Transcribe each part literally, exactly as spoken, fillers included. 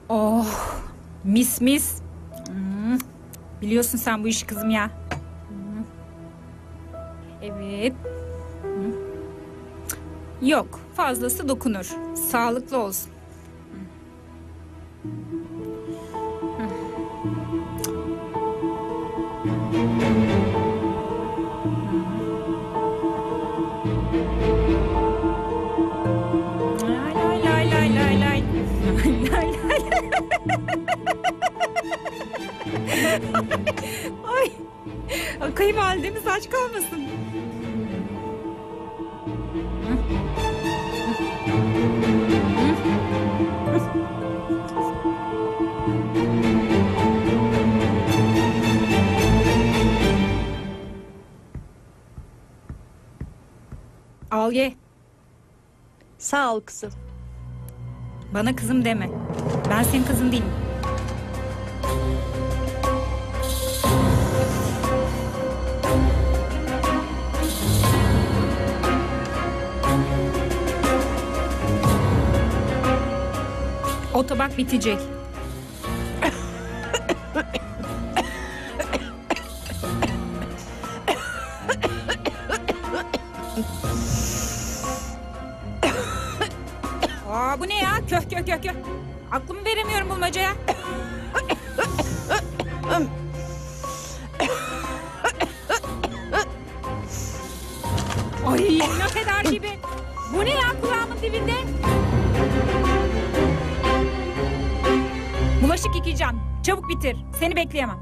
Oh, mis mis. Hmm, biliyorsun sen bu işi kızım ya. Hmm. Evet. Hmm. Yok, fazlası dokunur. Sağlıklı olsun. Lay lay lay lay lay lay. Lay lay. Ay. Kayınvalidemiz aç kalmasın. Al ye. Sağ ol kızım. Bana kızım deme. Ben senin kızın değilim. O tabak bitecek. Aa, bu ne ya? Köh köh köh köh. Aklımı veremiyorum bulmacaya. Ay, laf eder gibi. Bu ne ya kulağımın dibinde? Bulaşık yıkayacağım. Çabuk bitir. Seni bekleyemem.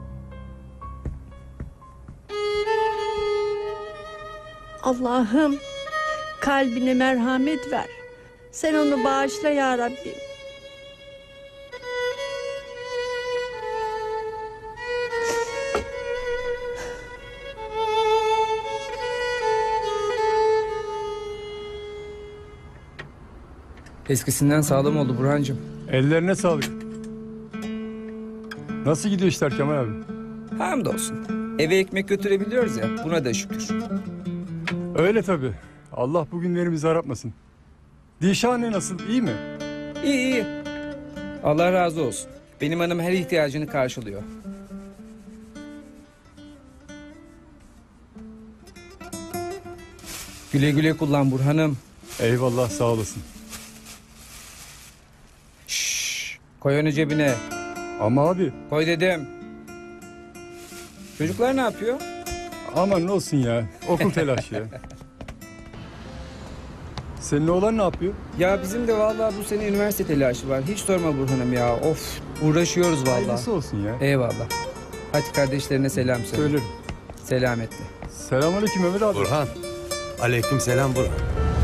Allah'ım kalbine merhamet ver. Sen onu bağışla ya Rabbim. Eskisinden sağlam oldu Burhancığım. Ellerine sağlık. Nasıl gidiyor işler Kemal abi? Hamdolsun. Eve ekmek götürebiliyoruz ya, buna da şükür. Öyle tabii. Allah bugünlerimizi aratmasın. Dişane nasıl, iyi mi? İyi iyi. Allah razı olsun. Benim hanım her ihtiyacını karşılıyor. Güle güle kullan Burhan'ım. Eyvallah, sağ olasın. Şşş, koy onu cebine. Ama abi, Koy dedim. Çocuklar ne yapıyor? aman ne olsun ya. Okul telaşı ya. Senin oğlan ne yapıyor? Ya bizim de vallahi bu sene üniversite telaşı var. Hiç sorma Burhan'ım ya. Of, uğraşıyoruz vallahi. Hayırlısı olsun ya. Eyvallah. Hadi kardeşlerine selam söyle. Söylerim. Selametle. Selamünaleyküm Mehmet abi. Burhan. Aleykümselam Burhan.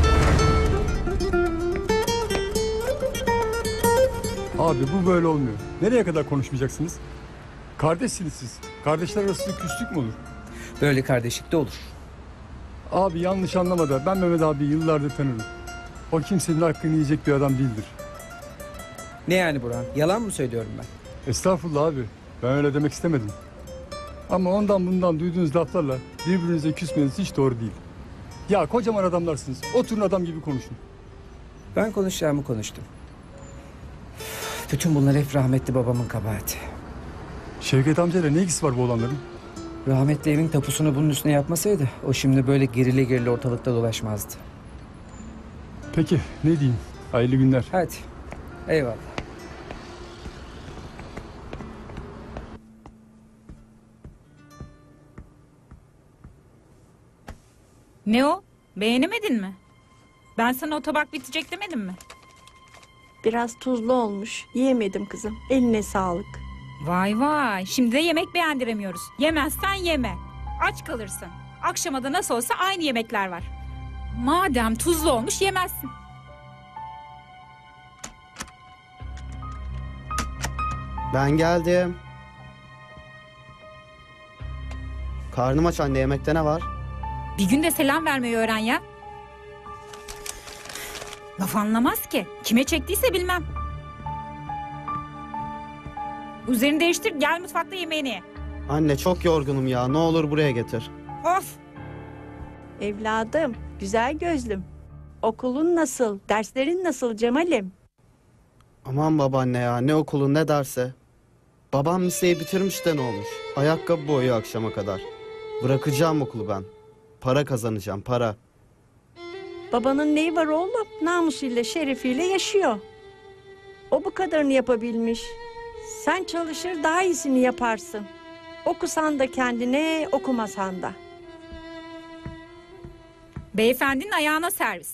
Abi bu böyle olmuyor. Nereye kadar konuşmayacaksınız? Kardeşsiniz siz. Kardeşler arasında küslük mü olur? Böyle kardeşlik de olur. Abi yanlış anlama da ben Mehmet abi yıllardır tanırım. O kimsenin hakkını yiyecek bir adam değildir. Ne yani Burhan? Yalan mı söylüyorum ben? Estağfurullah abi. Ben öyle demek istemedim. Ama ondan bundan duyduğunuz laflarla birbirinize küsmeniz hiç doğru değil. Ya kocaman adamlarsınız. Oturun adam gibi konuşun. Ben konuşacağımı konuştum. Bütün bunlar hep rahmetli babamın kabahati. Şevket amcayla ne ilgisi var bu olanların? Rahmetli evin tapusunu bunun üstüne yapmasaydı o şimdi böyle gerile gerile ortalıkta dolaşmazdı. Peki ne diyeyim? Hayırlı günler. Hadi. Eyvallah. Ne o? Beğenemedin mi? Ben sana o tabak bitecek demedim mi? Biraz tuzlu olmuş. Yiyemedim kızım. Eline sağlık. Vay vay. Şimdi de yemek beğendiremiyoruz. Yemezsen yeme. Aç kalırsın. Akşama da nasıl olsa aynı yemekler var. Madem tuzlu olmuş yemezsin. Ben geldim. Karnım aç anne, yemekte ne var? Bir gün de selam vermeyi öğren ya. Laf anlamaz ki. Kime çektiyse bilmem. Üzerini değiştir, gel mutfakta yemeğini ye. Anne çok yorgunum ya, ne olur buraya getir. Of! Evladım, güzel gözlüm. Okulun nasıl? Derslerin nasıl Cemal'im? Aman babaanne ya, ne okulu ne derse. Babam liseyi bitirmiş de ne olmuş? Ayakkabı boyuyor akşama kadar. Bırakacağım okulu ben. Para kazanacağım, para. Babanın neyi var oğlum? Namusuyla, şerefiyle yaşıyor. O bu kadarını yapabilmiş. Sen çalışır daha iyisini yaparsın. Okusan da kendine, okumasan da. Beyefendinin ayağına servis.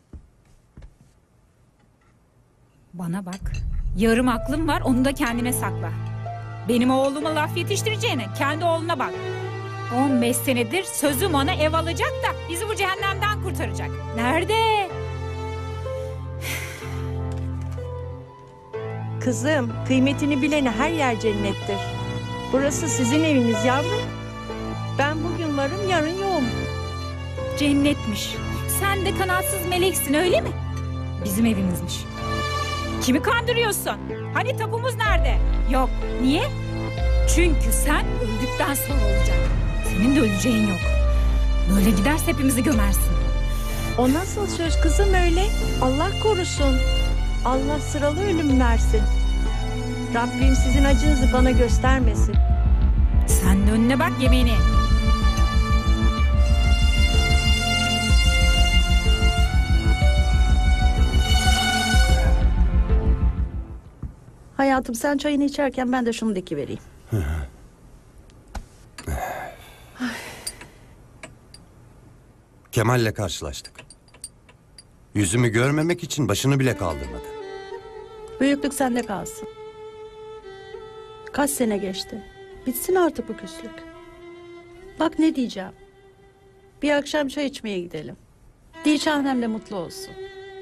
Bana bak. Yarım aklım var, onu da kendine sakla. Benim oğluma laf yetiştireceğine kendi oğluna bak. on beş senedir sözüm ona ev alacak da bizi bu cehennemden kurtaracak. Nerede? Kızım, kıymetini bilene her yer cennettir. Burası sizin eviniz yavrum. Ben bugün varım, yarın yoğum. Cennetmiş. Sen de kanatsız meleksin öyle mi? Bizim evimizmiş. Kimi kandırıyorsun? Hani tapumuz nerede? Yok. Niye? Çünkü sen öldükten sonra olacak. Senin de öleceğin yok. Böyle giderse hepimizi gömersin. O nasıl söz kızım öyle? Allah korusun. Allah sıralı ölüm versin. Rabbim sizin acınızı bana göstermesin. Sen de önüne bak, yemeğini. Hayatım sen çayını içerken ben de şunu dikivereyim. Kemal'le karşılaştık. Yüzümü görmemek için başını bile kaldırmadı. Büyüklük sende kalsın. Kaç sene geçti. Bitsin artık bu küslük. Bak ne diyeceğim. Bir akşam çay içmeye gidelim. Diyeceğim de mutlu olsun.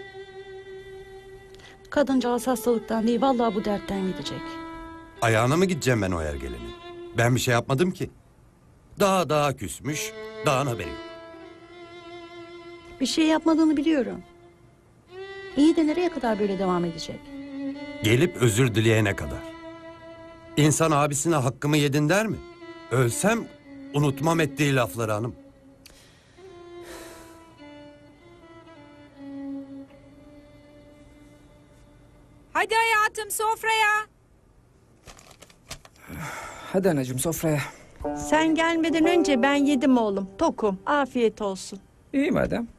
Kadıncağız hastalıktan değil vallahi bu dertten gidecek. Ayağına mı gideceğim ben o ergelenin? Ben bir şey yapmadım ki. Daha daha küsmüş, dağın haberi yok. Bir şey yapmadığını biliyorum. İyi de nereye kadar böyle devam edecek? Gelip özür dileyene kadar. İnsan abisine hakkımı yedin der mi? Ölsem unutmam ettiği lafları hanım. Hadi hayatım, sofraya. Hadi anacığım, sofraya. Sen gelmeden önce ben yedim oğlum. Tokum. Afiyet olsun. İyi madem.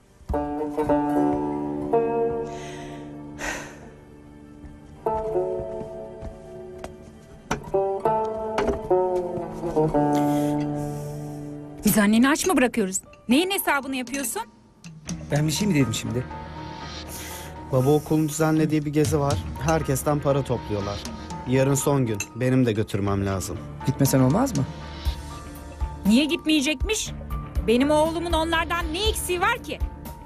Biz anneni aç mı bırakıyoruz? Neyin hesabını yapıyorsun? Ben bir şey mi dedim şimdi? Baba okulun düzenlediği bir gezi var. Herkesten para topluyorlar. Yarın son gün. Benim de götürmem lazım. Gitmesen olmaz mı? Niye gitmeyecekmiş? Benim oğlumun onlardan ne eksiği var ki?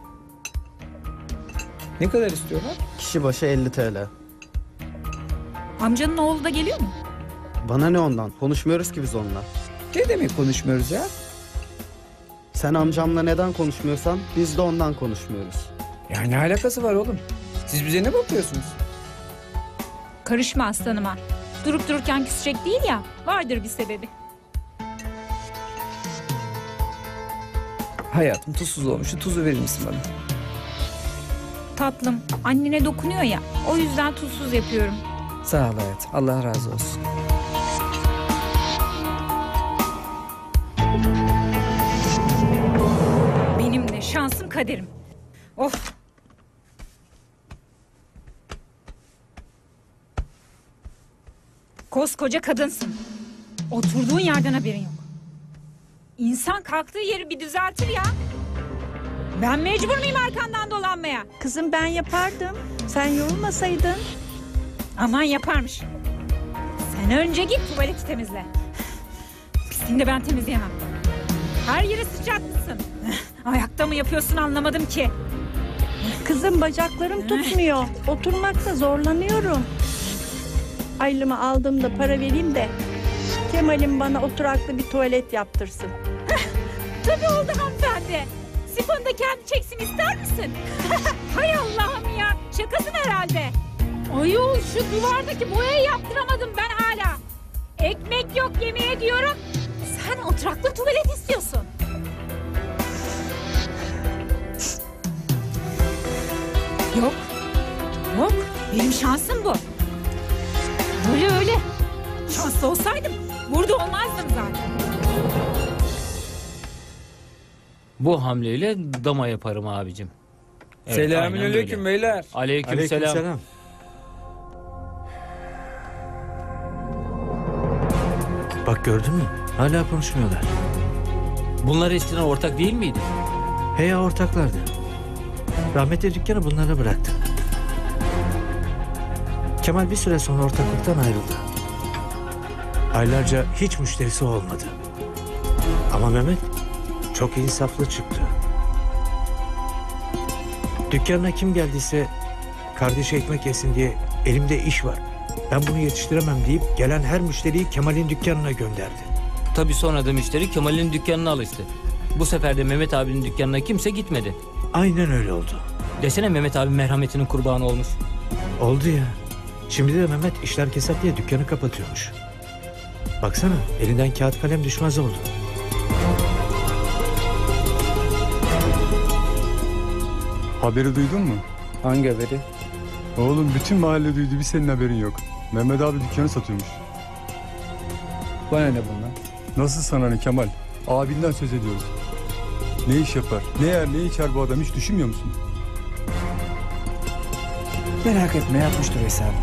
Ne kadar istiyorlar? Kişi başı elli TL. Amcanın oğlu da geliyor mu? Bana ne ondan? Konuşmuyoruz ki biz onunla. Ne demek konuşmuyoruz ya? Sen amcamla neden konuşmuyorsan biz de ondan konuşmuyoruz. Ya ne alakası var oğlum? Siz bize ne bakıyorsunuz? Karışma aslanıma. Durup dururken küsecek değil ya. Vardır bir sebebi. Hayatım tuzsuz olmuştu. Tuzu verir misin bana? Tatlım, annene dokunuyor ya. O yüzden tuzsuz yapıyorum. Sağ ol hayatım. Allah razı olsun. Benim de şansım kaderim. Of. Koskoca kadınsın. Oturduğun yerden haberin yok. İnsan kalktığı yeri bir düzeltir ya. Ben mecbur muyum arkandan dolanmaya? Kızım ben yapardım. Sen yorulmasaydın. Aman yaparmış. Sen önce git tuvaleti temizle. Pisliğini de ben temizleyemem. Her yeri sıçratmışsın. Ayakta mı yapıyorsun anlamadım ki. Kızım bacaklarım tutmuyor. Oturmakta zorlanıyorum. Aylımı aldığımda para vereyim de Kemal'im bana oturaklı bir tuvalet yaptırsın. Tabii oldu hanımefendi. Sifonu da kendi çeksin ister misin? Hay Allah'ım ya. Şakasın herhalde. Ayol şu duvardaki boyayı yaptıramadım ben hala. Ekmek yok yemeğe diyorum. Sen oturaklı tuvalet istiyorsun. Yok. Yok. Benim şansım bu. Öyle öyle. Şanslı olsaydım burada olmazdım zaten. Bu hamleyle dama yaparım abicim. Evet, aynen Selamünaleyküm öyle. beyler. Aleykümselam. Bak gördün mü? Hala konuşmuyorlar. Bunlar eskiden ortak değil miydi? He ya, ortaklardı. Rahmetli dükkanı bunlara bıraktı. Kemal bir süre sonra ortaklıktan ayrıldı. Aylarca hiç müşterisi olmadı. Ama Mehmet çok insaflı çıktı. Dükkanına kim geldiyse kardeşi ekmek yesin diye elimde iş var, ben bunu yetiştiremem deyip gelen her müşteriyi Kemal'in dükkanına gönderdi. Tabii sonra da müşteri Kemal'in dükkanına alıştı. Bu sefer de Mehmet abinin dükkanına kimse gitmedi. Aynen öyle oldu. Desene Mehmet abi merhametinin kurbanı olmuş. Oldu ya. Şimdi de Mehmet işler kesat diye dükkanı kapatıyormuş. Baksana, elinden kağıt kalem düşmez oldu. Haberi duydun mu? Hangi haberi? Oğlum bütün mahalle duydu, bir senin haberin yok. Mehmet abi dükkanı satıyormuş. Bana ne bundan? Nasıl sana ne Kemal? Abinden söz ediyoruz. Ne iş yapar, ne yer, ne içer bu adam, hiç düşünmüyor musun? Merak etme, yapmıştır hesabını.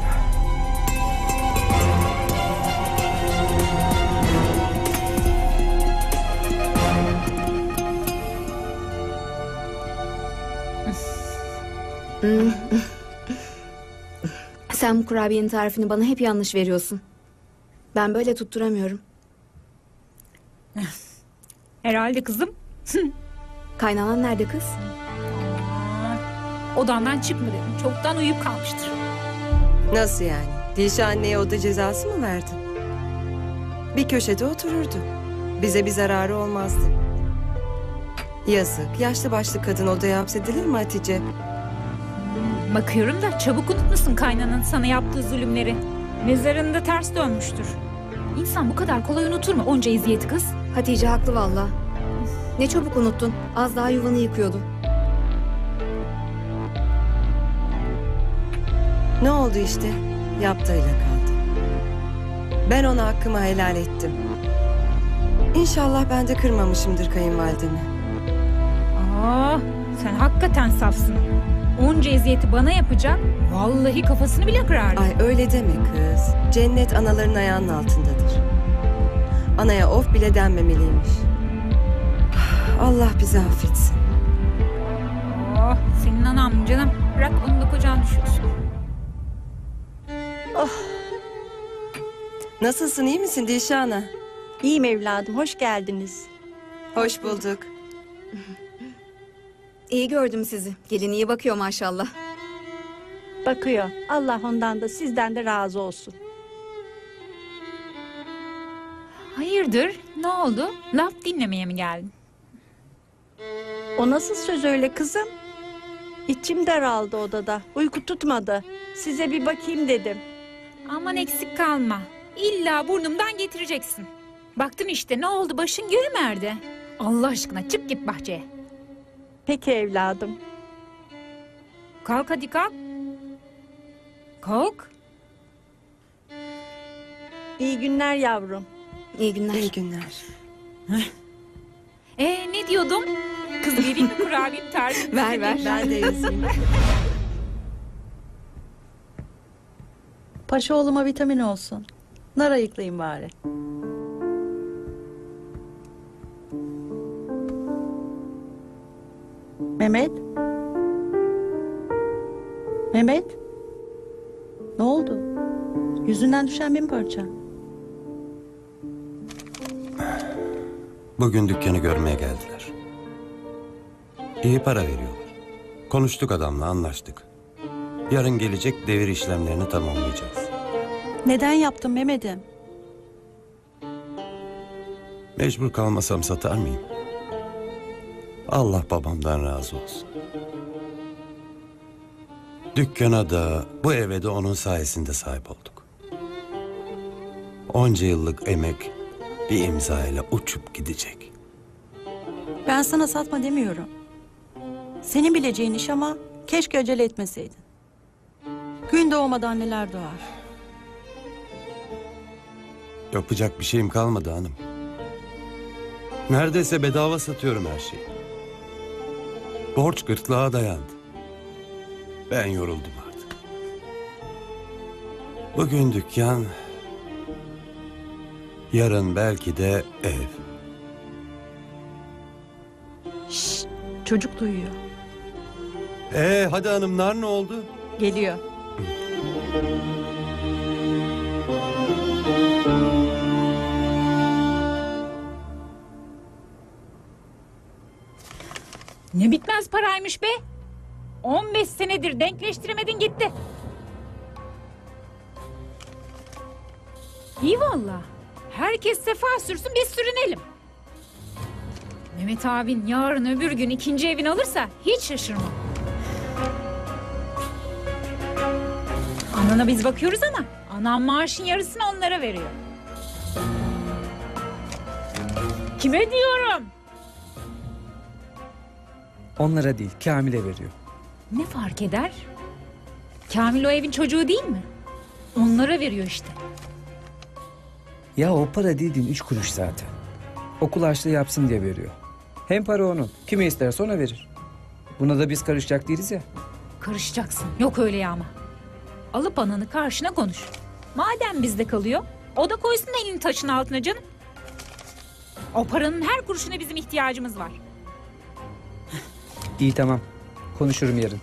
Sen bu kurabiyenin tarifini bana hep yanlış veriyorsun. Ben böyle tutturamıyorum. Herhalde kızım. Kaynanan nerede kız? Odandan çıkma dedim. Çoktan uyuyup kalmıştır. Nasıl yani? Dilşah anneye oda cezası mı verdin? Bir köşede otururdu. Bize bir zararı olmazdı. Yazık. Yaşlı başlı kadın odaya hapsedilir mi Hatice? Bakıyorum da çabuk unutmuşsun kaynananın sana yaptığı zulümleri. Mezarında ters dönmüştür. İnsan bu kadar kolay unutur mu onca eziyeti kız? Hatice haklı valla. Ne çabuk unuttun. Az daha yuvanı yıkıyordun. Ne oldu işte? Yaptığıyla kaldı. Ben ona hakkımı helal ettim. İnşallah ben de kırmamışımdır kayınvalidemi. Aa, sen hakikaten safsın. Onca eziyeti bana yapacak. Vallahi kafasını bile kırardı. Ay öyle deme kız. Cennet anaların ayağının altındadır. Anaya of bile denmemeliymiş. Allah bizi affetsin. Oh, senin anan canım. Bırak onu da kocan düşürsün. Nasılsın, iyi misin Dilşah ana? İyiyim evladım, hoş geldiniz. Hoş bulduk. İyi gördüm sizi. Gelin iyi bakıyor maşallah. Bakıyor. Allah ondan da sizden de razı olsun. Hayırdır? Ne oldu? Laf dinlemeye mi geldin? O nasıl söz öyle kızım? İçim daraldı odada. Uyku tutmadı. Size bir bakayım dedim. Aman eksik kalma. İlla burnumdan getireceksin. Baktın işte ne oldu, başın göğü mü erdi? Allah aşkına çık git bahçeye. Peki evladım. Kalk hadi kalk. Kalk. İyi günler yavrum. İyi günler. İyi günler. Ee ne diyordum? Kız vereyim mi kurabiye tarifi? Ver ver. Ben de yazayım. Paşa oğluma vitamin olsun. Nar ayıklayayım bari. Mehmet? Mehmet? Ne oldu? Yüzünden düşen bin parça. Bugün dükkanı görmeye geldiler. İyi para veriyorlar. Konuştuk adamla, anlaştık. Yarın gelecek, devir işlemlerini tamamlayacağız. Neden yaptın Mehmet'im? Mecbur kalmasam satar mıyım? Allah babamdan razı olsun. Dükkana da, bu eve de onun sayesinde sahip olduk. Onca yıllık emek bir imza ile uçup gidecek. Ben sana satma demiyorum. Senin bileceğin iş ama keşke acele etmeseydin. Gün doğmadan neler doğar. Yapacak bir şeyim kalmadı hanım. Neredeyse bedava satıyorum her şeyi. Borç gırtlağa dayandı. Ben yoruldum artık. Bugün dükkan, yarın belki de ev. Şşt, çocuk duyuyor. Ee hadi hanımlar, ne oldu? Geliyor. Ne bitmez paraymış be. on beş senedir denkleştiremedin gitti. İyi valla. Herkes sefa sürsün, biz sürünelim. Mehmet abin yarın öbür gün ikinci evini alırsa hiç şaşırmam. Anana biz bakıyoruz ama anam maaşın yarısını onlara veriyor. Kime diyorum? Onlara değil, Kamil'e veriyor. Ne fark eder? Kamil o evin çocuğu değil mi? Onlara veriyor işte. Ya o para dediğin üç kuruş zaten. Okul harçlığı yapsın diye veriyor. Hem para onun. Kime isterse ona verir. Buna da biz karışacak değiliz ya. Karışacaksın. Yok öyle ya ama. Alıp ananı karşına konuş. Madem bizde kalıyor, o da koysun elini taşın altına canım. O paranın her kuruşuna bizim ihtiyacımız var. İyi tamam. Konuşurum yarın.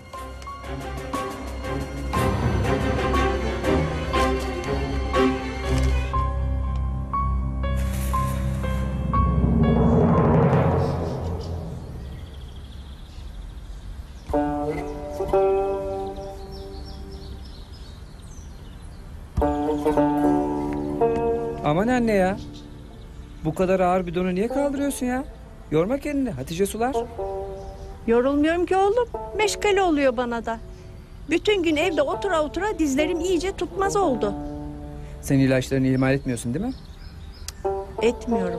Aman anne ya. Bu kadar ağır bidonu niye kaldırıyorsun ya? Yorma kendini. Hatice sular. Yorulmuyorum ki oğlum. Meşgale oluyor bana da. Bütün gün evde otura otura dizlerim iyice tutmaz oldu. Sen ilaçlarını ihmal etmiyorsun değil mi? Etmiyorum.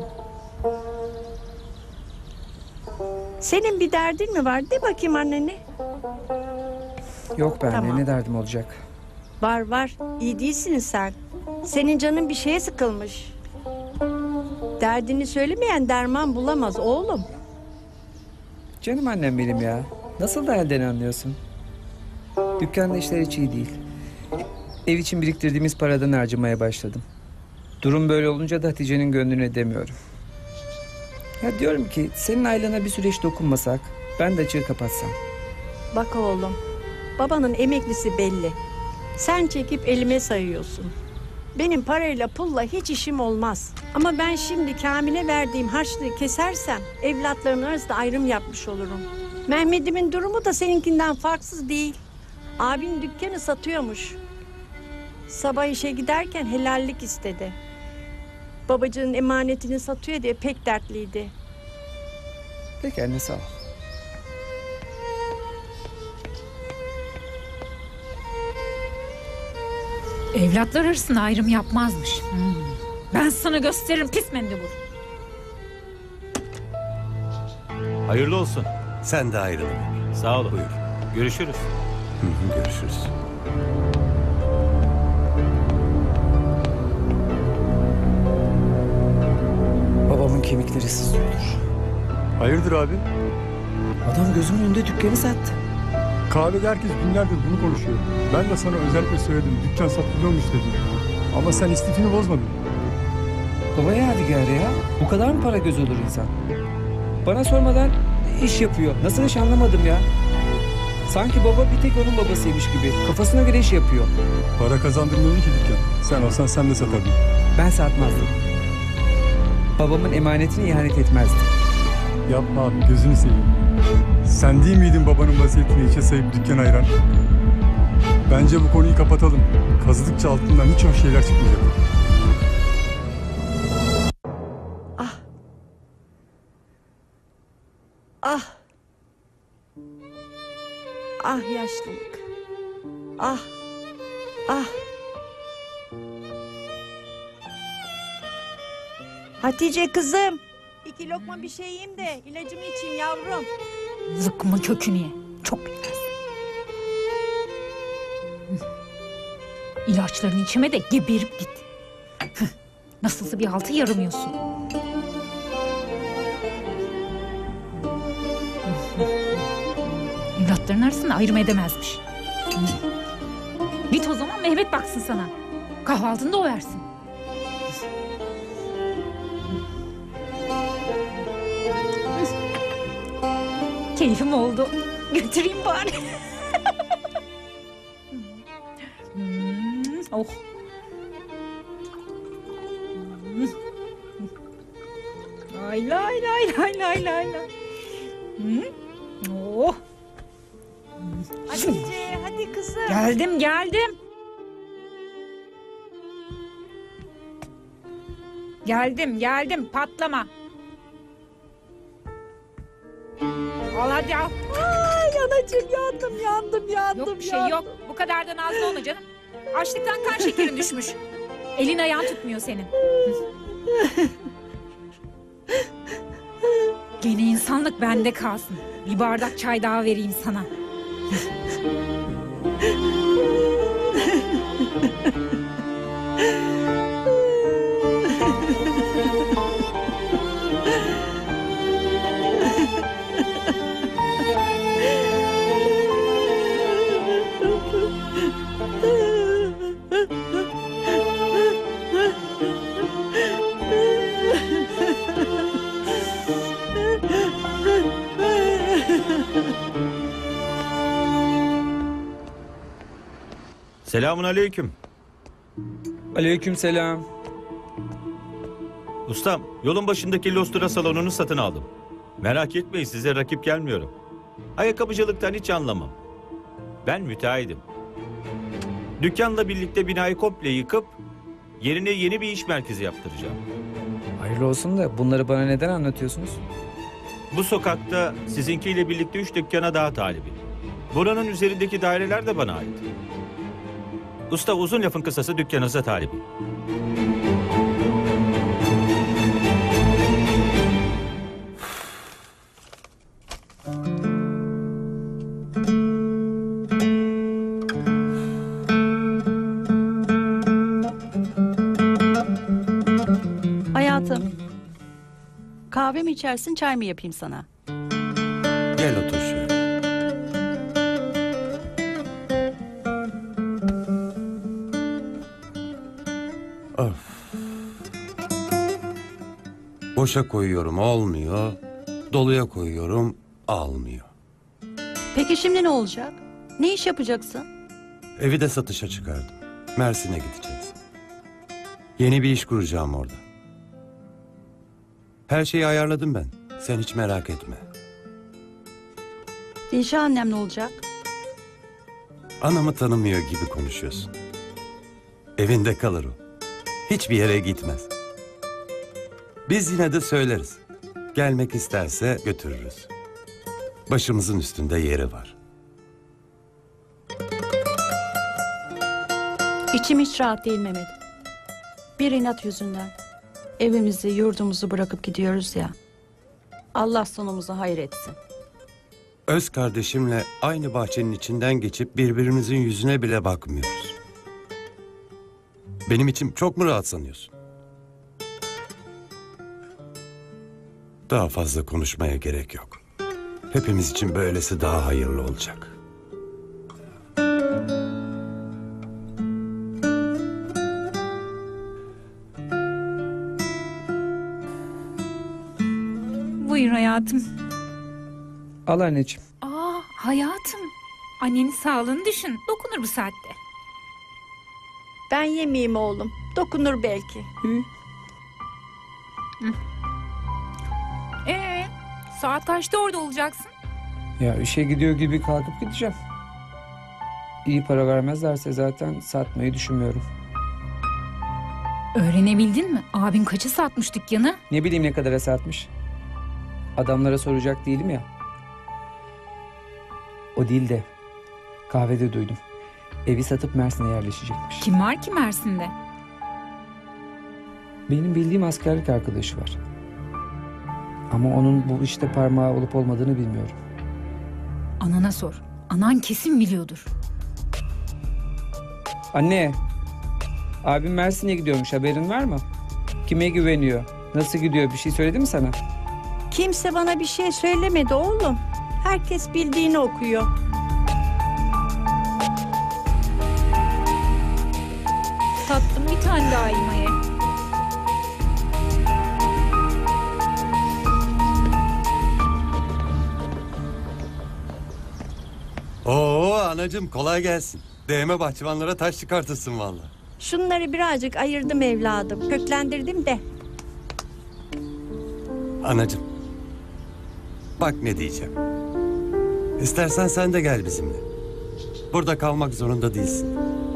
Senin bir derdin mi var? De bakayım annene. Yok be anne, Tamam. ne derdim olacak? Var var. İyi değilsin sen. Senin canın bir şeye sıkılmış. Derdini söylemeyen derman bulamaz oğlum. Canım annem benim ya. Nasıl da elden anlıyorsun? Dükkanda işler hiç iyi değil. Ev için biriktirdiğimiz paradan harcamaya başladım. Durum böyle olunca da Hatice'nin gönlünü edemiyorum. Ya diyorum ki senin ailene bir süreç dokunmasak, ben de açığı kapatsam. Bak oğlum, babanın emeklisi belli. Sen çekip elime sayıyorsun. Benim parayla pulla hiç işim olmaz. Ama ben şimdi Kamil'e verdiğim harçlığı kesersem evlatlarımın arasında ayrım yapmış olurum. Mehmet'imin durumu da seninkinden farksız değil. Abin dükkanı satıyormuş. Sabah işe giderken helallik istedi. Babacığın emanetini satıyor diye pek dertliydi. Peki anne, sağ ol. Evlatlar arasında ayrım yapmazmış. Hmm. Ben sana gösteririm pis mendebur. Hayırlı olsun. Sen de ayrılın. Sağ olun. Buyur. Görüşürüz. Hı hı, görüşürüz. Babamın kemikleri sızlıyordur. Hayırdır abi? Adam gözümün önünde dükkanı sattı. Kahvede herkes günlerdir bunu konuşuyor. Ben de sana özellikle söyledim. Dükkan satılıyormuş dedim. Ama sen istifini bozmadın. Baba yadigarı ya. Bu kadar mı para göz olur insan? Bana sormadan iş yapıyor. Nasıl iş anlamadım ya. Sanki baba bir tek onun babasıymış gibi. Kafasına göre iş yapıyor. Para kazandırmıyordu ki dükkan. Sen olsan sen de satardın. Ben satmazdım. Babamın emanetine ihanet etmezdim. Yapma abi, gözünü seveyim. Sen değil miydin babanın vaziyetini içe sayıp dükkan ayıran? Bence bu konuyu kapatalım. Kazıdıkça altından hiç hoş şeyler çıkmayacak. Ah. Ah. Ah yaşlılık. Ah. Ah. Hatice kızım. İki lokma bir şey yiyeyim de ilacımı içeyim yavrum. Zıkkımın kökünü ye. Çok bilmez. İlaçlarını içime de geberip git. Hıh, nasılsa bir altı yaramıyorsun. Evlatların arasında ayrım edemezmiş. Git o zaman Mehmet baksın sana. Kahvaltını da o versin. Keyfim oldu. Götüreyim bari. Hmm, oh. Hmm. Lay lay lay lay lay lay lay. Hmm. Oh. Hatice, hadi kızım. Geldim geldim. Geldim geldim patlama. Al hadi al. Ay anacığım yandım, yandım, yandım. Yok bir şey yandım. yok. Bu kadar da nazlı olma canım. Açlıktan kan şekerin düşmüş. Elin ayağın tutmuyor senin. Gene insanlık bende kalsın. Bir bardak çay daha vereyim sana. Selamun aleyküm. Aleykümselam. Ustam, yolun başındaki Lostura salonunu satın aldım. Merak etmeyin, size rakip gelmiyorum. Ayakkabıcılıktan hiç anlamam. Ben müteahhidim. Dükkanla birlikte binayı komple yıkıp yerine yeni bir iş merkezi yaptıracağım. Hayırlı olsun da bunları bana neden anlatıyorsunuz? Bu sokakta sizinkiyle birlikte üç dükkana daha talibim. Buranın üzerindeki daireler de bana ait. Usta, uzun lafın kısası dükkanınıza talibim. Hayatım. Kahve mi içersin, çay mı yapayım sana? Gel otur şöyle. Of. Boşa koyuyorum olmuyor. Doluya koyuyorum almıyor. Peki şimdi ne olacak? Ne iş yapacaksın? Evi de satışa çıkardım. Mersin'e gideceğiz. Yeni bir iş kuracağım orada. Her şeyi ayarladım ben. Sen hiç merak etme. Dilşah annem ne olacak? Anamı tanımıyor gibi konuşuyorsun. Evinde kalır o. Hiçbir yere gitmez. Biz yine de söyleriz. Gelmek isterse götürürüz. Başımızın üstünde yeri var. İçim hiç rahat değil Mehmet. Bir inat yüzünden. Evimizi, yurdumuzu bırakıp gidiyoruz ya. Allah sonumuzu hayır etsin. Öz kardeşimle aynı bahçenin içinden geçip birbirimizin yüzüne bile bakmıyoruz. Benim içim çok mu rahat sanıyorsun? Daha fazla konuşmaya gerek yok. Hepimiz için böylesi daha hayırlı olacak. Buyur hayatım. Al anneciğim. Aa hayatım. Annenin sağlığını düşün. Dokunur bu saatte. Ben yemeyeyim oğlum. Dokunur belki. Ee, saat kaçta orada olacaksın? Ya işe gidiyor gibi kalkıp gideceğim. İyi para vermezlerse zaten satmayı düşünmüyorum. Öğrenebildin mi? Abin kaça satmış dükkanı? Ne bileyim ne kadara satmış. Adamlara soracak değilim ya. O değil de kahvede duydum. Evi satıp Mersin'e yerleşecekmiş. Kim var ki Mersin'de? Benim bildiğim askerlik arkadaşı var. Ama onun bu işte parmağı olup olmadığını bilmiyorum. Anana sor. Anan kesin biliyordur. Anne, Abim Mersin'e gidiyormuş, haberin var mı? Kime güveniyor? Nasıl gidiyor, bir şey söyledi mi sana? Kimse bana bir şey söylemedi oğlum. Herkes bildiğini okuyor. Tattım bir tane daha İma'ya. Oo anacığım kolay gelsin. Değme bahçıvanlara taş çıkartırsın valla. Şunları birazcık ayırdım evladım. Köklendirdim de. Anacığım. Bak ne diyeceğim. İstersen sen de gel bizimle. Burada kalmak zorunda değilsin.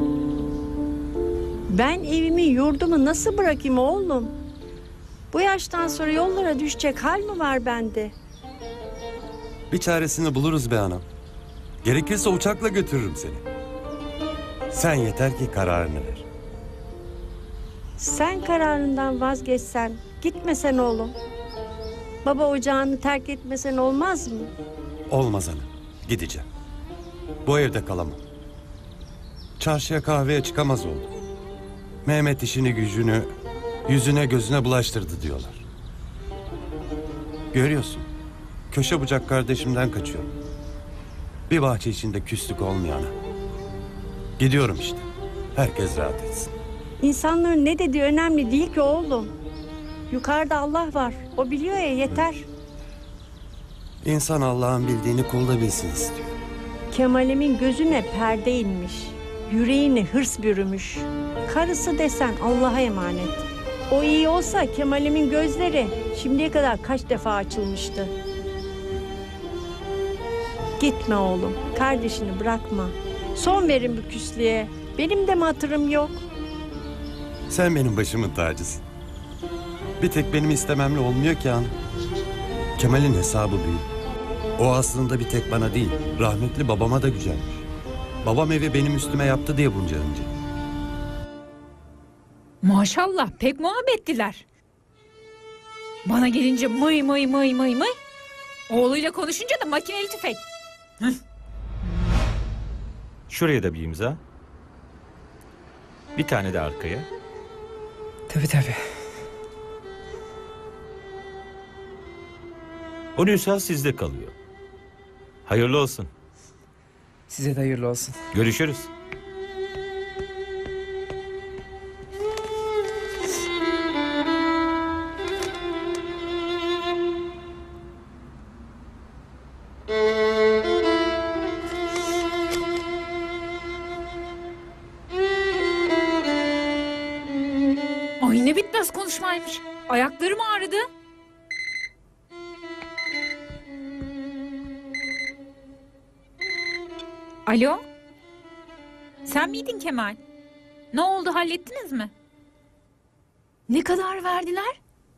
Ben evimi yurdumu nasıl bırakayım oğlum? Bu yaştan sonra yollara düşecek hal mi var bende? Bir çaresini buluruz be anam. Gerekirse uçakla götürürüm seni. Sen yeter ki kararını ver. Sen kararından vazgeçsen, gitmesen oğlum. Baba ocağını terk etmesen olmaz mı? Olmaz ana. Gideceğim. Bu evde kalamam. Çarşıya kahveye çıkamaz oldu. Mehmet işini gücünü yüzüne gözüne bulaştırdı diyorlar. Görüyorsun. Köşe bucak kardeşimden kaçıyorum. Bir bahçe içinde küslük olmayana. Gidiyorum işte. Herkes rahat etsin. İnsanların ne dediği önemli değil ki oğlum. Yukarıda Allah var. O biliyor ya, yeter. İnsan Allah'ın bildiğini kul da bilsin istiyor. Kemal'imin gözüne perde inmiş. Yüreğini hırs bürümüş. Karısı desen Allah'a emanet. O iyi olsa Kemal'imin gözleri şimdiye kadar kaç defa açılmıştı. Gitme oğlum. Kardeşini bırakma. Son verin bu küslüğe. Benim de mi hatırım yok? Sen benim başımın tacısın. Bir tek benim istememle olmuyor ki hanım. Kemal'in hesabı büyük. O aslında bir tek bana değil, rahmetli babama da gücenmiş. Babam evi benim üstüme yaptı diye bunca önce. Maşallah pek muhabbetliler. Bana gelince mıy mıy mıy mıy mıy. Oğluyla konuşunca da makineli tüfek. Şuraya da bir imza. Bir tane de arkaya. Tabii tabii. O nüsha sizde kalıyor. Hayırlı olsun. Size de hayırlı olsun. Görüşürüz. Ay ne bitmez konuşmaymış. Ayaklarım ağrıdı. Alo? Sen miydin Kemal? Ne oldu, hallettiniz mi? Ne kadar verdiler?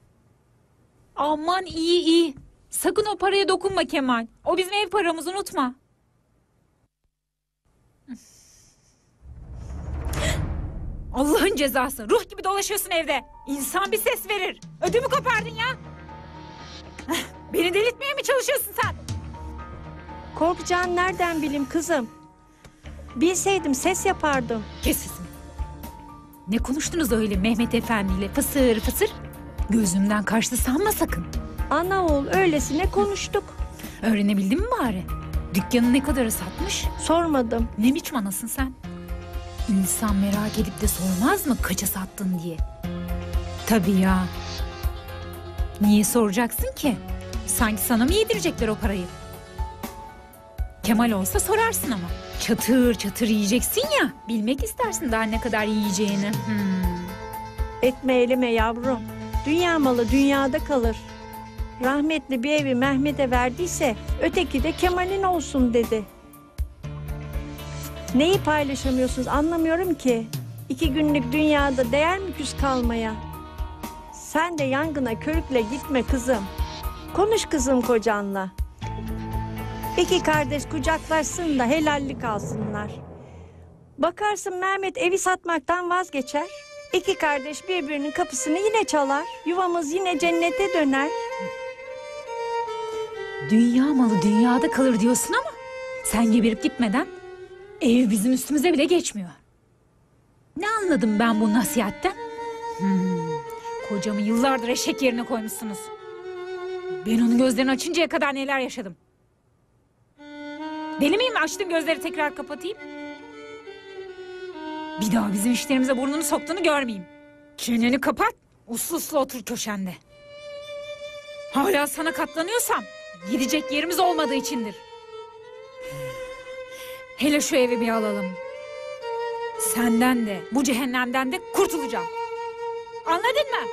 Aman iyi iyi. Sakın o paraya dokunma Kemal. O bizim ev paramız, unutma. Allah'ın cezası. Ruh gibi dolaşıyorsun evde. İnsan bir ses verir. Ödümü kopardın ya. Beni delirtmeye mi çalışıyorsun sen? Korkacağını nereden bileyim kızım? Bilseydim ses yapardım. Kes sesini. Ne konuştunuz öyle Mehmet Efendi ile fısır fısır? Gözümden kaçtı sanma sakın. Ana oğul öylesine konuştuk. Öğrenebildin mi bari? Dükkanı ne kadara satmış? Sormadım. Ne biçim anasın sen? İnsan merak edip de sormaz mı kaça sattın diye? Tabii ya. Niye soracaksın ki? Sanki sana mı yedirecekler o parayı? Kemal olsa sorarsın ama. Çatır çatır yiyeceksin ya. Bilmek istersin daha ne kadar yiyeceğini. Hmm. Etme eleme yavrum. Dünya malı dünyada kalır. Rahmetli bir evi Mehmet'e verdiyse öteki de Kemal'in olsun dedi. Neyi paylaşamıyorsunuz anlamıyorum ki. İki günlük dünyada değer mi küs kalmaya? Sen de yangına körükle gitme kızım. Konuş kızım kocanla. İki kardeş kucaklaşsın da helallik alsınlar. Bakarsın Mehmet evi satmaktan vazgeçer. İki kardeş birbirinin kapısını yine çalar. Yuvamız yine cennete döner. Dünya malı dünyada kalır diyorsun ama sen geberip gitmeden ev bizim üstümüze bile geçmiyor. Ne anladım ben bu nasihatten? Hmm, kocamı yıllardır eşek yerine koymuşsunuz. Ben onun gözlerini açıncaya kadar neler yaşadım. Deli miyim? Açtım gözleri tekrar kapatayım. Bir daha bizim işlerimize burnunu soktuğunu görmeyeyim. Çeneni kapat, uslu uslu otur köşende. Hala sana katlanıyorsam gidecek yerimiz olmadığı içindir. Hele şu evi bir alalım. Senden de, bu cehennemden de kurtulacağım. Anladın mı?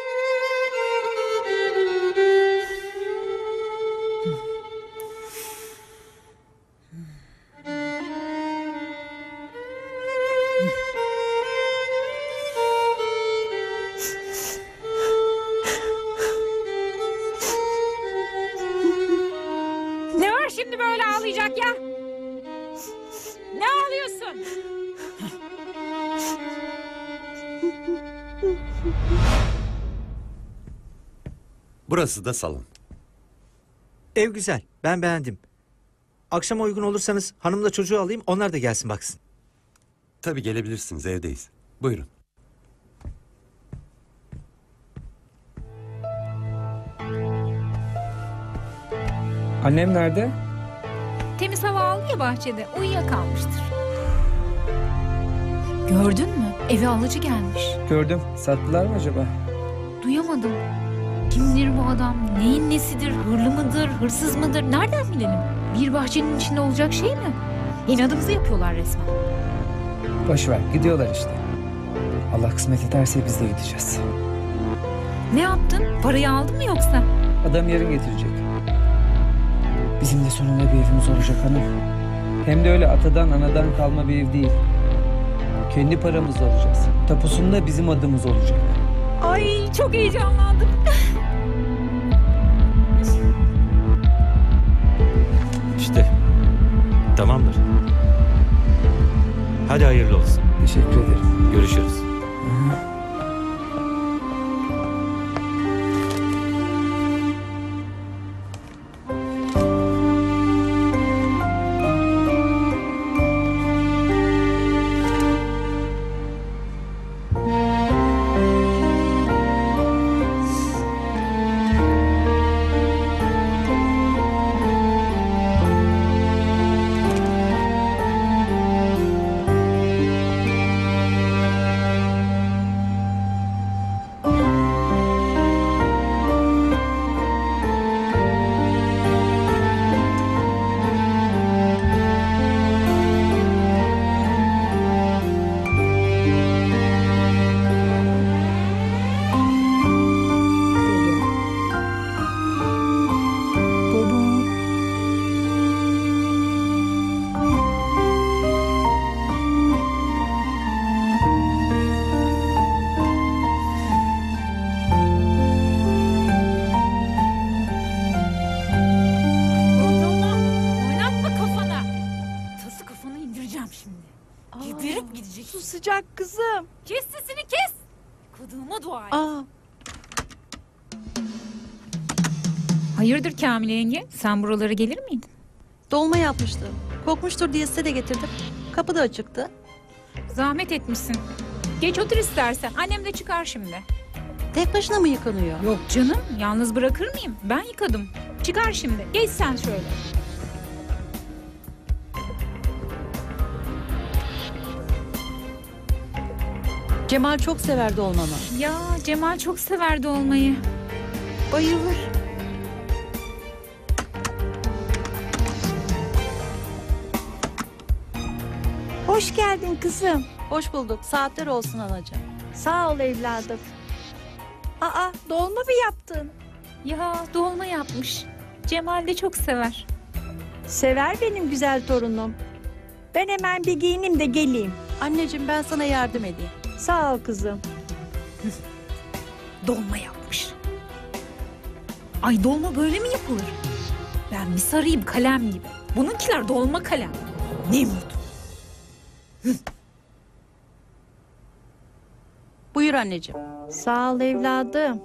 Ne var şimdi böyle ağlayacak ya? Ne ağlıyorsun? Burası da salon. Ev güzel. Ben beğendim. Akşama uygun olursanız hanımla çocuğu alayım. Onlar da gelsin baksın. Tabii gelebilirsiniz, evdeyiz. Buyurun. Annem nerede? Temiz hava aldı ya bahçede. Uyuyakalmıştır. Gördün mü? Eve alıcı gelmiş. Gördüm. Sattılar mı acaba? Duyamadım. Kimdir bu adam? Neyin nesidir? Hırlı mıdır? Hırsız mıdır? Nereden bilelim? Bir bahçenin içinde olacak şey mi? İnadımızı yapıyorlar resmen. Boş ver. Gidiyorlar işte. Allah kısmet ederse biz de gideceğiz. Ne yaptın? Parayı aldın mı yoksa? Adam yarın getirecek. Bizim de sonunda bir evimiz olacak hanım. Hem de öyle atadan anadan kalma bir ev değil. Kendi paramızla alacağız. Tapusunda bizim adımız olacak. Ay çok heyecanlandım. İşte. Tamamdır. Hadi hayırlı olsun. Teşekkür ederim. Görüşürüz. Geberip gidecek. Su sıcak kızım. Kes sesini kes. Kadığıma dua et. Aa, Hayırdır Kamile yenge? Sen buralara gelir miydin? dolma yapmıştım. Kokmuştur diye size de getirdim. Kapı da açıktı. Zahmet etmişsin. Geç otur istersen. Annem de çıkar şimdi. Tek başına mı yıkanıyor? Yok canım. Yalnız bırakır mıyım? Ben yıkadım. Çıkar şimdi. Geç sen şöyle. Cemal çok sever dolmamı. Ya Cemal çok severdi olmayı. Bayılır. Hoş geldin kızım. Hoş bulduk. Saatler olsun anacığım. Sağ ol evladım. Aa, dolma mı yaptın? Ya dolma yapmış. Cemal de çok sever. Sever benim güzel torunum. Ben hemen bir giyineyim de geleyim. Anneciğim ben sana yardım edeyim. Sağ ol kızım. Dolma yapmış. Ay dolma böyle mi yapılır? Ben bir sarayım kalem gibi. Bununkiler dolma kalem. Nemrut. Buyur anneciğim. Sağ ol evladım.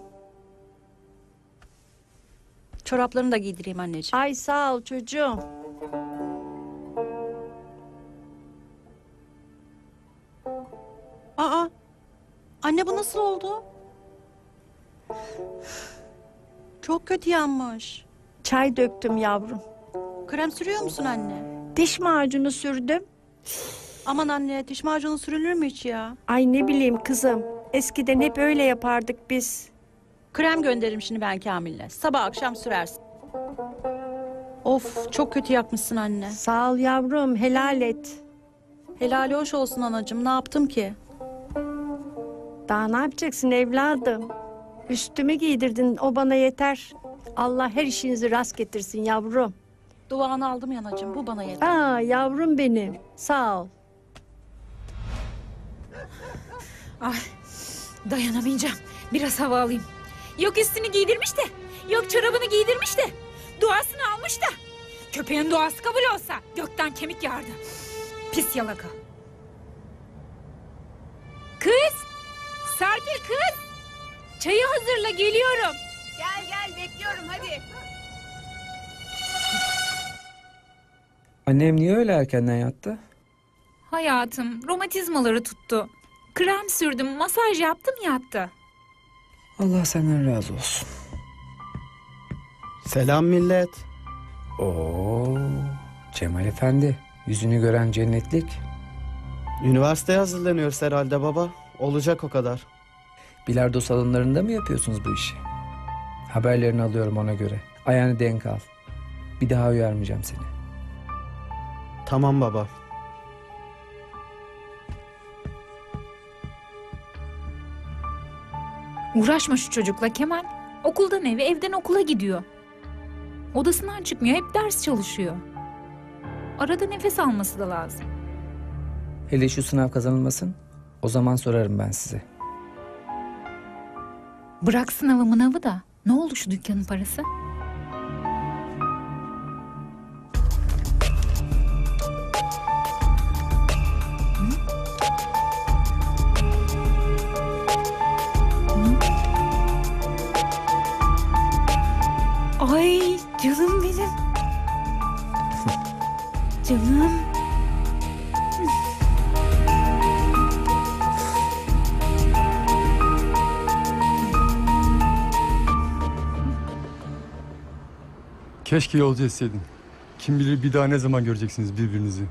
Çoraplarını da giydireyim anneciğim. Ay sağ ol çocuğum. Anne bu nasıl oldu? Çok kötü yanmış. Çay döktüm yavrum. Krem sürüyor musun anne? Diş macunu sürdüm. Aman anne, diş macunu sürülür mü hiç ya? Ay ne bileyim kızım. Eskiden hep öyle yapardık biz. Krem gönderirim şimdi ben Kamil'le. Sabah akşam sürersin. Of, çok kötü yakmışsın anne. Sağ ol yavrum, helal et. Helali hoş olsun anacığım. Ne yaptım ki? Daha ne yapacaksın evladım? Üstümü giydirdin, o bana yeter. Allah her işinizi rast getirsin yavrum. Duanı aldım ya anacığım. Bu bana yeter. Aa yavrum benim, sağ ol. Ay dayanamayacağım. Biraz hava alayım. Yok üstünü giydirmiş de. Yok çorabını giydirmiş de. Duasını almış da. Köpeğin duası kabul olsa gökten kemik yağardı. Pis yalaka. Kız! Serpil kız! Çayı hazırla geliyorum. Gel gel bekliyorum hadi. Annem niye öyle erkenden yattı? Hayatım romatizmaları tuttu. Krem sürdüm, masaj yaptım yattı. Allah senden razı olsun. Selam millet. Oo, Cemal Efendi. Yüzünü gören cennetlik. Üniversiteye hazırlanıyoruz herhalde baba. Olacak o kadar. Bilardo salonlarında mı yapıyorsunuz bu işi? Haberlerini alıyorum ona göre. Ayağını denk al. Bir daha uyarmayacağım seni. Tamam baba. Uğraşma şu çocukla Kemal. Okuldan eve, evden okula gidiyor. Odasından çıkmıyor, hep ders çalışıyor. Arada nefes alması da lazım. Hele şu sınav kazanılmasın. O zaman sorarım ben size. Bırak sınavı mınavı da. Ne oldu şu dükkanın parası? Ay canım benim. Canım. Keşke yolcu etseydin. Kim bilir bir daha ne zaman göreceksiniz birbirinizi.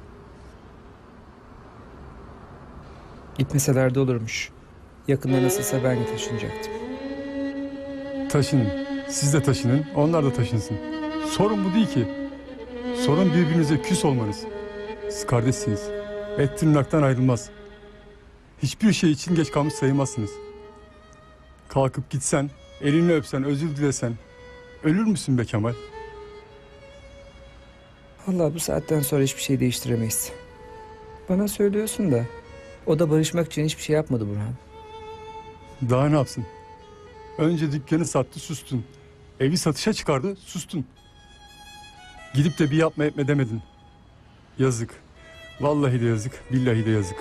Gitmeseler de olurmuş. Yakında nasılsa ben taşınacaktım. Taşının. Siz de taşının, onlar da taşınsın. Sorun bu değil ki. Sorun birbirinize küs olmanız. Siz kardeşsiniz. Et tırnaktan ayrılmaz. Hiçbir şey için geç kalmış sayılmazsınız. Kalkıp gitsen, elini öpsen, özür dilesen ölür müsün be Kemal? Vallahi bu saatten sonra hiçbir şey değiştiremeyiz. Bana söylüyorsun da o da barışmak için hiçbir şey yapmadı Burhan. Daha ne yapsın? Önce dükkanı sattı, sustun. Evi satışa çıkardı, sustun. Gidip de bir yapma etme demedin. Yazık. Vallahi de yazık, billahi de yazık.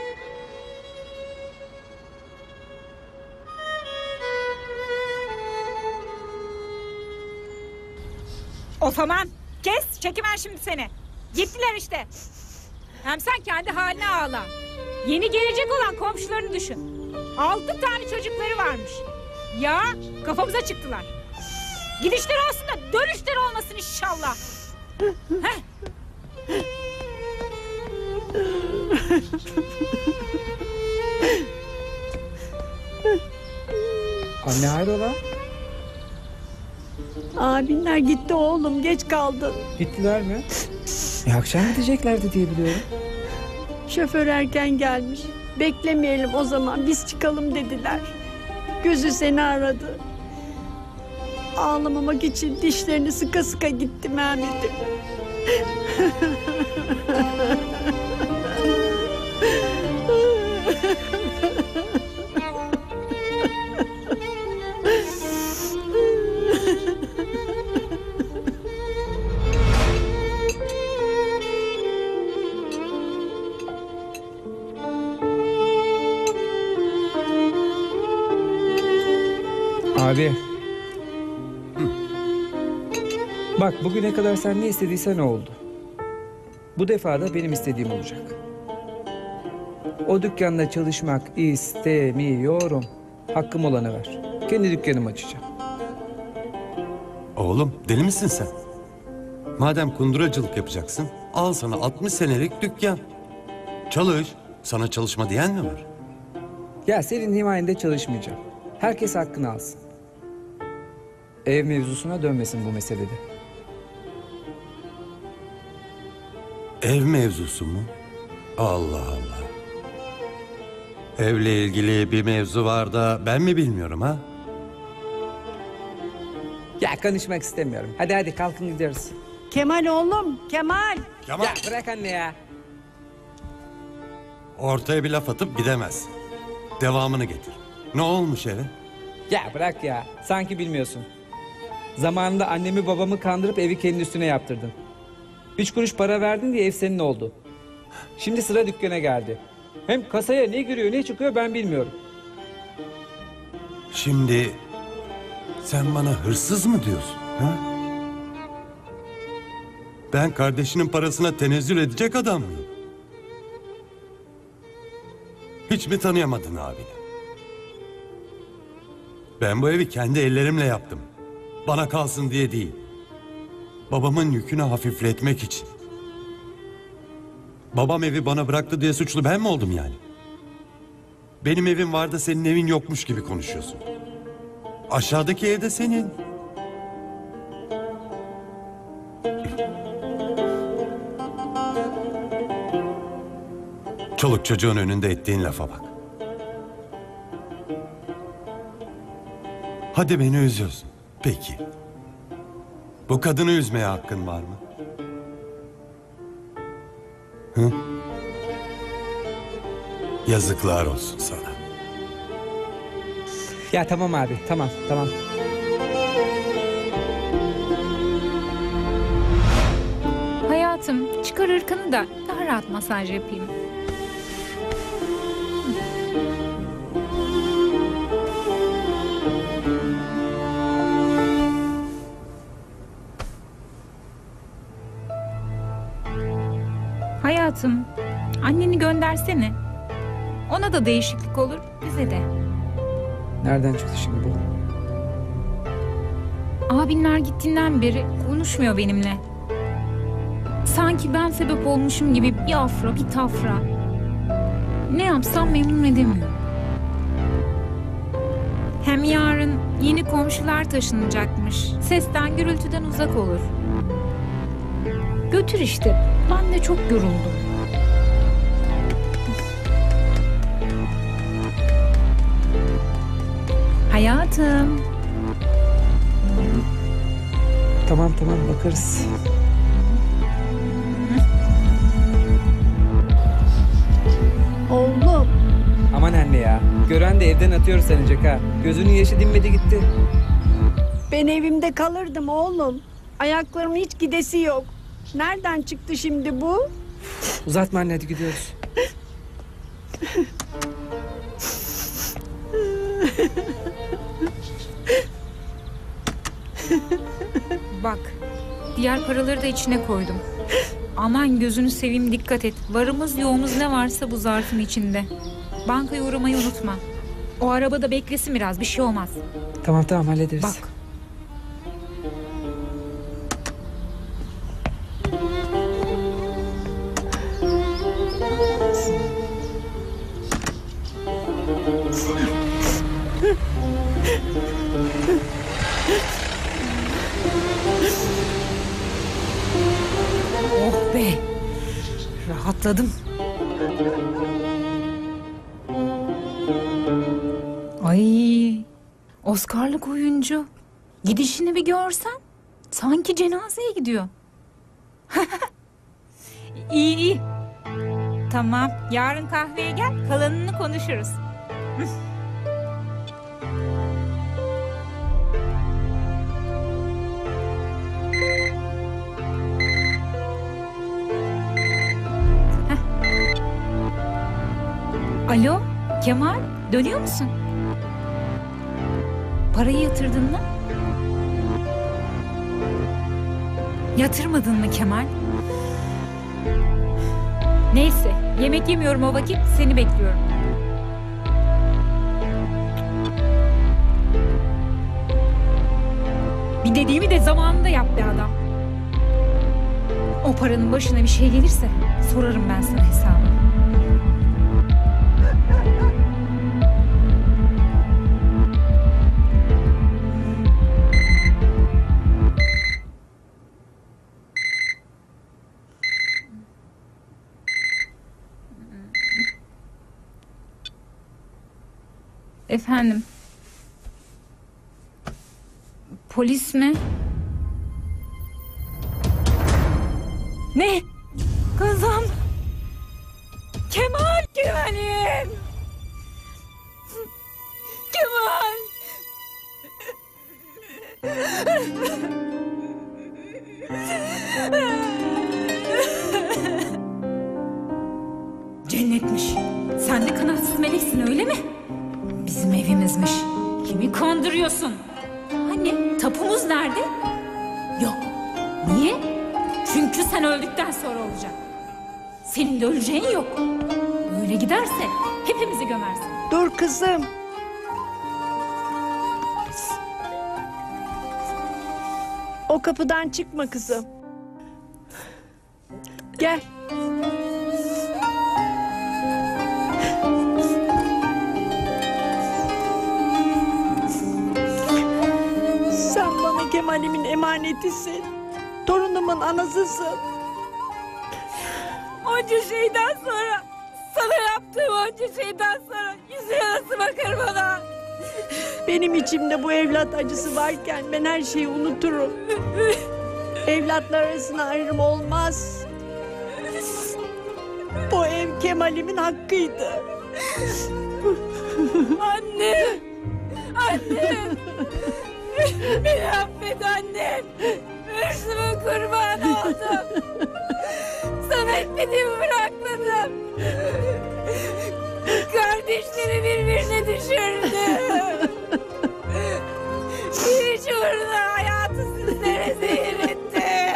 Of aman. Kes, çekemem şimdi seni. Gittiler işte. Hem sen kendi haline ağla. Yeni gelecek olan komşularını düşün. Altı tane çocukları varmış. Ya kafamıza çıktılar. Gidişleri olsun da dönüşleri olmasın inşallah. Heh. Anne hayrola? Abinler gitti oğlum, geç kaldın. Gittiler mi? E, akşam gideceklerdi diye biliyorum. Şoför erken gelmiş. Beklemeyelim o zaman, biz çıkalım dediler. Gözü seni aradı. Ağlamamak için dişlerini sıka sıka gitti Mehmet'im. Abi. Bak bugüne kadar sen ne istediysen o oldu. Bu defa da benim istediğim olacak. O dükkanda çalışmak istemiyorum. Hakkım olanı ver. Kendi dükkanımı açacağım. Oğlum deli misin sen? Madem kunduracılık yapacaksın, al sana altmış senelik dükkan. Çalış. Sana çalışma diyen mi var? Ya senin himayende çalışmayacağım. Herkes hakkını alsın. Ev mevzusuna dönmesin bu meselede. Ev mevzusu mu? Allah Allah. Evle ilgili bir mevzu var da ben mi bilmiyorum ha? Ya konuşmak istemiyorum. Hadi hadi kalkın gidiyoruz. Kemal oğlum, Kemal. Kemal. Ya bırak anne ya. Ortaya bir laf atıp gidemez. Devamını getir. Ne olmuş eve? Ya bırak ya. Sanki bilmiyorsun. Zamanında annemi babamı kandırıp evi kendi üstüne yaptırdın. Üç kuruş para verdin diye ev senin oldu. Şimdi sıra dükkana geldi. Hem kasaya ne giriyor ne çıkıyor ben bilmiyorum. Şimdi sen bana hırsız mı diyorsun? Ha? Ben kardeşinin parasına tenezzül edecek adam mıyım? Hiç mi tanıyamadın abini? Ben bu evi kendi ellerimle yaptım. Bana kalsın diye değil. Babamın yükünü hafifletmek için. Babam evi bana bıraktı diye suçlu ben mi oldum yani? Benim evim var da senin evin yokmuş gibi konuşuyorsun. Aşağıdaki ev de senin. Çoluk çocuğun önünde ettiğin lafa bak. Hadi beni üzüyorsun. Peki. Bu kadını üzmeye hakkın var mı? Hı? Yazıklar olsun sana. Ya tamam abi tamam tamam. Hayatım çıkar hırkanı da daha rahat masaj yapayım. Hayatım, anneni göndersene. Ona da değişiklik olur, bize de. Nereden çıktı şimdi bu? Abinler gittiğinden beri konuşmuyor benimle. Sanki ben sebep olmuşum gibi bir afra, bir tafra. Ne yapsam memnun edemiyorum. Hem yarın yeni komşular taşınacakmış. Sesten, gürültüden uzak olur. Götür işte. Ben de çok yoruldum. Hayatım. Tamam tamam bakarız. Oğlum. Aman anne ya. Gören de evden atıyor sanacak ha. Gözünün yaşı dinmedi gitti. Ben evimde kalırdım oğlum. Ayaklarımın hiç gidesi yok. Nereden çıktı şimdi bu? Uzatma anne hadi gidiyoruz. Bak, diğer paraları da içine koydum. Aman gözünü seveyim dikkat et. Varımız yoğumuz ne varsa bu zarfın içinde. Bankaya uğramayı unutma. O arabada beklesin biraz bir şey olmaz. Tamam tamam hallederiz. Bak. Oh be. Rahatladım. Ay. Oscar'lık oyuncu. Gidişini bir görsen. Sanki cenazeye gidiyor. İyi iyi. Tamam. Yarın kahveye gel. Kalanını konuşuruz. Alo, Kemal, dönüyor musun? Parayı yatırdın mı? Yatırmadın mı Kemal? Neyse, yemek yemiyorum o vakit, seni bekliyorum. Bir dediğimi de zamanında yap be adam. O paranın başına bir şey gelirse sorarım ben sana hesabını. Efendim? Polis mi? Ne? Kızım! Kemal! Kemal'im! Kemal! Cennetmiş. Sen de kanatsız meleksin öyle mi? Bizim evimizmiş. Kimi kandırıyorsun? Hani tapumuz nerede? Yok. Niye? Çünkü sen öldükten sonra olacak. Senin de öleceğin yok. Böyle giderse hepimizi gömersin. Dur kızım. O kapıdan çıkma kızım. Gel. Sen bana Kemal'imin emanetisin. Torunumun anasısın. Onca şeyden sonra, sana yaptığım onca şeyden sonra yüzüne nasıl bakar bana? Benim içimde bu evlat acısı varken ben her şeyi unuturum. Evlatlar arasında ayrım olmaz. Bu ev Kemal'imin hakkıydı. Anne! Anne! Beni affet annem! Hırsımın kurbanı oldum! Sana etmediğimi bırakmadım! Kardeşleri birbirine düşürdüm! Bir iş uğruna hayatı sizlere zehir etti!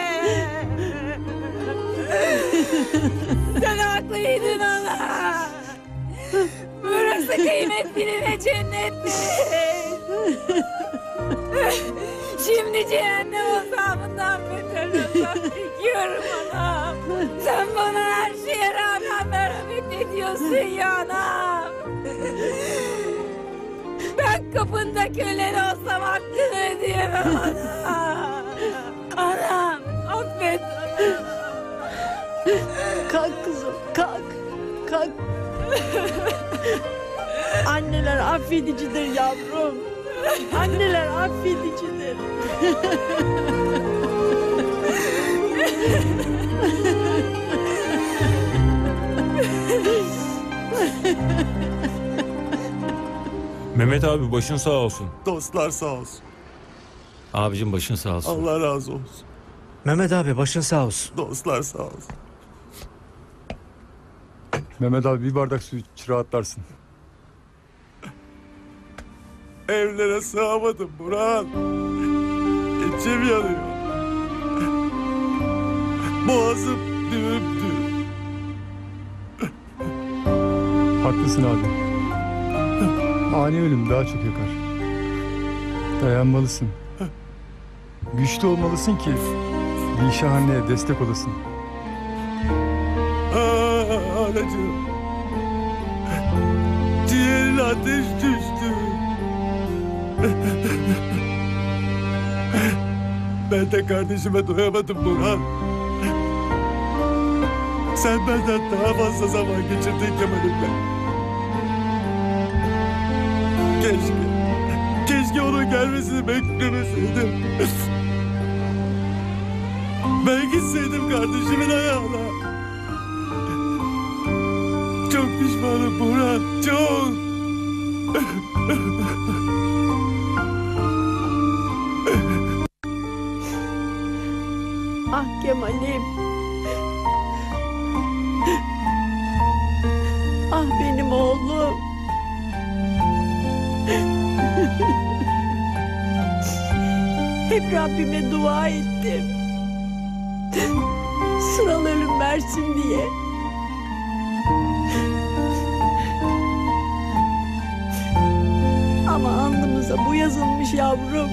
Sen haklıydın ana! Burası kıymetli ve cennetli! Şimdi cehennem azabından beter azap çekiyorum anam. Sen bana her şeye rağmen merhamet ediyorsun ya anam. Ben kapında kölen olsam hakkını ödeyemem anam. Anam affet anam. Kalk kızım, kalk. Kalk. Anneler affedicidir yavrum. Anneler affedicidir. Mehmet abi başın sağ olsun. Dostlar sağ olsun. Abicim başın sağ olsun. Allah razı olsun. Mehmet abi başın sağ olsun. Dostlar sağ olsun. Mehmet abi bir bardak su iç rahatlarsın. Evlere sığamadım Burhan. İçim yanıyor. Boğazım düğüm düğüm. Haklısın abi. Ani ölüm daha çok yakar. Dayanmalısın. Güçlü olmalısın ki Dişah anneye destek olasın. Aa, anacığım. Ciğerine ateş düştü. Ben de kardeşime doyamadım Burhan. Sen benden daha fazla zaman geçirdin Kemal'imle. Keşke, keşke onun gelmesini beklemeseydim. Ben gitseydim kardeşimin ayağına. Çok pişmanım Burhan, çok. Ah Kemal'im. Ah benim oğlum. Hep Rabbime dua ettim. Sıralı ölüm versin diye. kitabımıza bu yazılmış yavrum.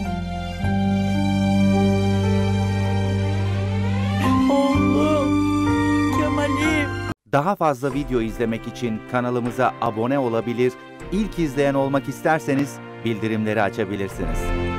Oğlum, Kemal'im. Daha fazla video izlemek için kanalımıza abone olabilir, ilk izleyen olmak isterseniz bildirimleri açabilirsiniz.